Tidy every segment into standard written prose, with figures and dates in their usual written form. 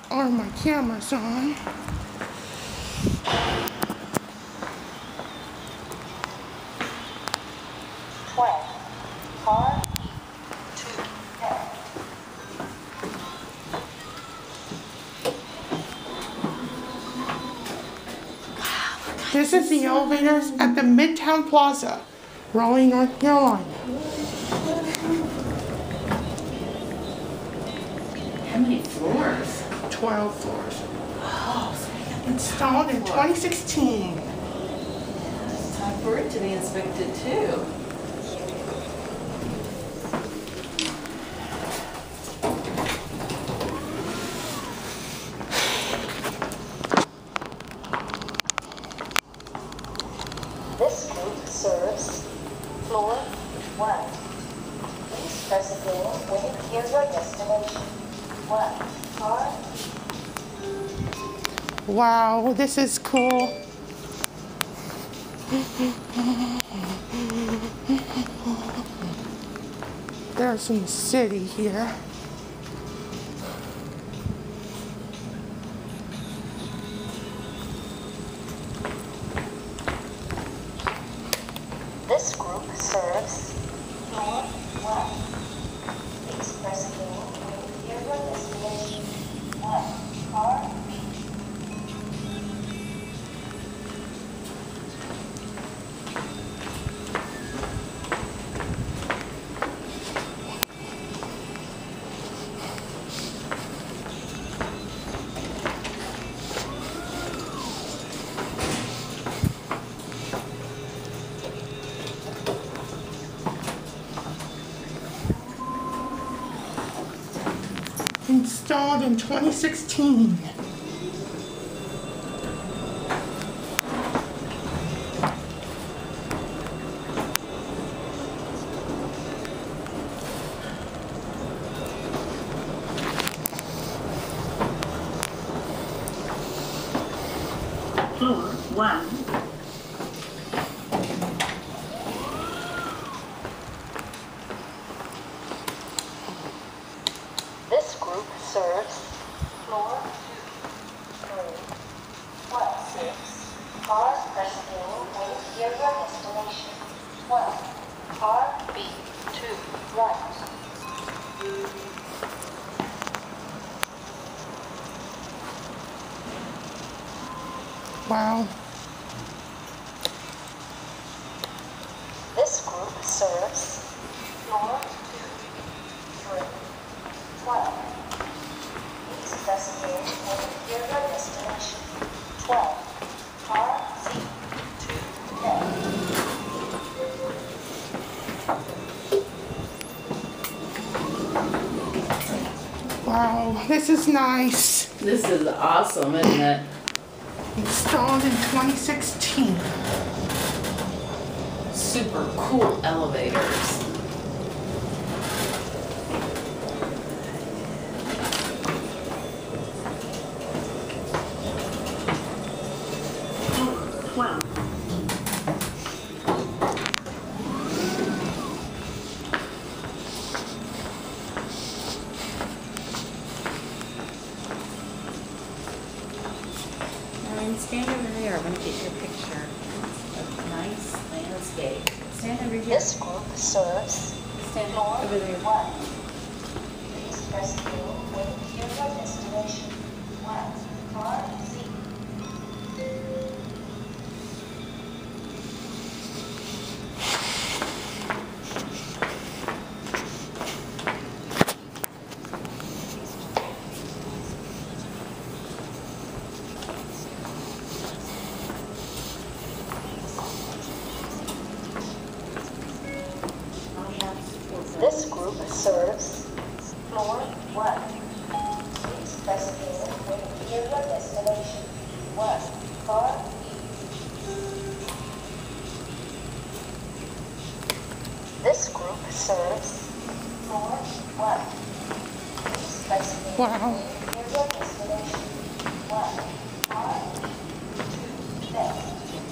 Or my camera's on. This is the elevators at the Midtown Plaza, Raleigh, North Carolina. How many floors? 12 floors. Oh, so we got Installed in 2016. It's time for it to be inspected too. This group serves floor 1. Please press again when you hear your destination. 1. Car. Wow, this is cool. There's some city here. This group serves floor 1. Please press again when you hear your destination. 1. Car. Installed in 2016. Floor 1. This group serves floor 2, 3, 1, 6. Car press again when you hear your destination. 1. Car B 2 right. Wow. This group serves floor 2, 3, 12. Please press again when you hear your destination. 12. Car Z 2 left. Wow, this is nice. This is awesome, isn't it? Installed in 2016. Super cool elevators. Floor 12. And stand over there. I want to get your picture. A nice landscape. Stand over here. This group serves Stand floor over there. 1. Please press again when you hear your destination. 1. Car Z. This group serves floor 1. Please press again when you hear your destination. 1. Car B. This group serves floor 1. Please press again Wow. when you hear your destination. 1. Car B. 2 left.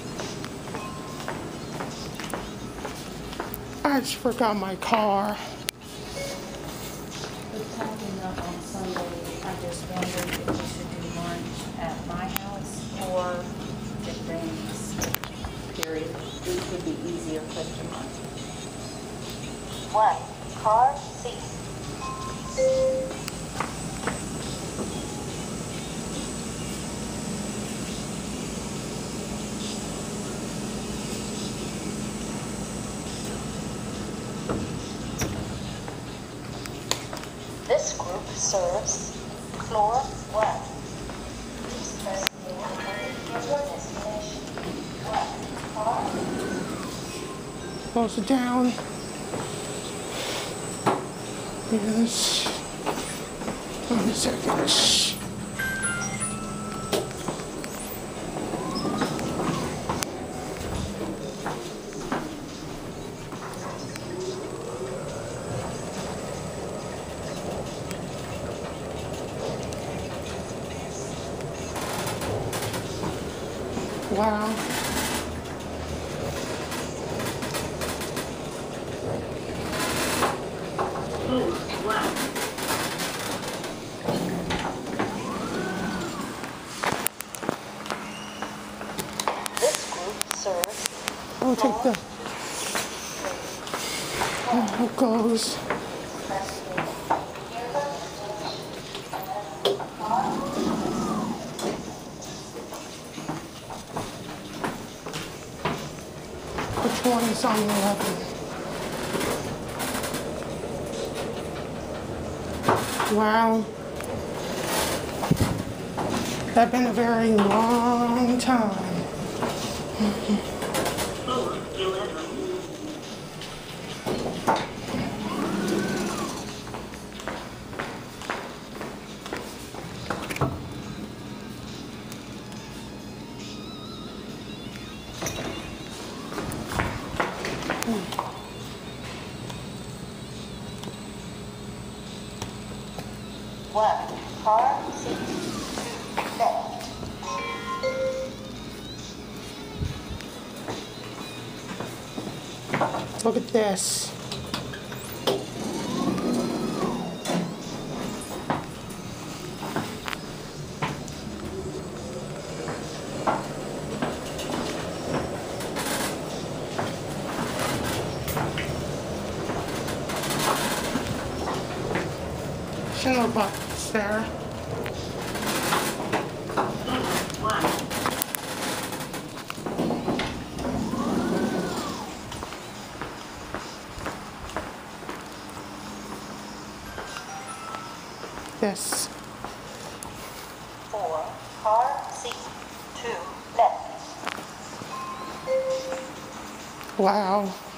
I just forgot my car. We're packing up on Sunday. I just wondered wondered if we should do lunch at my house or at Randy's. Period. These would be easier question mark. 1. Car seat. This group serves floor 1. Please press the button for your destination. 1. Car. Close it down. Yes. 20 seconds. Wow. This group serves I'll take the. Oh, it goes. Which one is on 11? Wow. That's been a very long time. One. Car seat. 2. Left. Look at this. Shuttle buttons there. This. 4. Car seat. 2. Left. Wow.